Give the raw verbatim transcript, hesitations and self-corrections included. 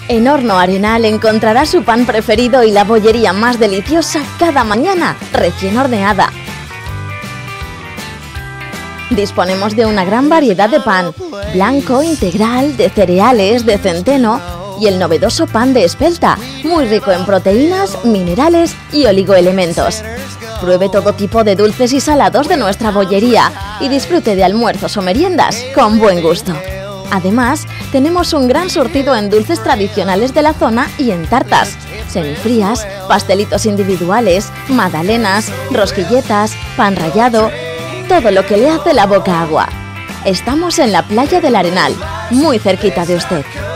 En Horno Arenal encontrará su pan preferido y la bollería más deliciosa cada mañana, recién horneada. Disponemos de una gran variedad de pan, blanco, integral, de cereales, de centeno y el novedoso pan de espelta, muy rico en proteínas, minerales y oligoelementos. Pruebe todo tipo de dulces y salados de nuestra bollería y disfrute de almuerzos o meriendas con buen gusto. Además, tenemos un gran surtido en dulces tradicionales de la zona y en tartas, semifrías, pastelitos individuales, magdalenas, rosquilletas, pan rallado, todo lo que le hace la boca agua. Estamos en la playa del Arenal, muy cerquita de usted.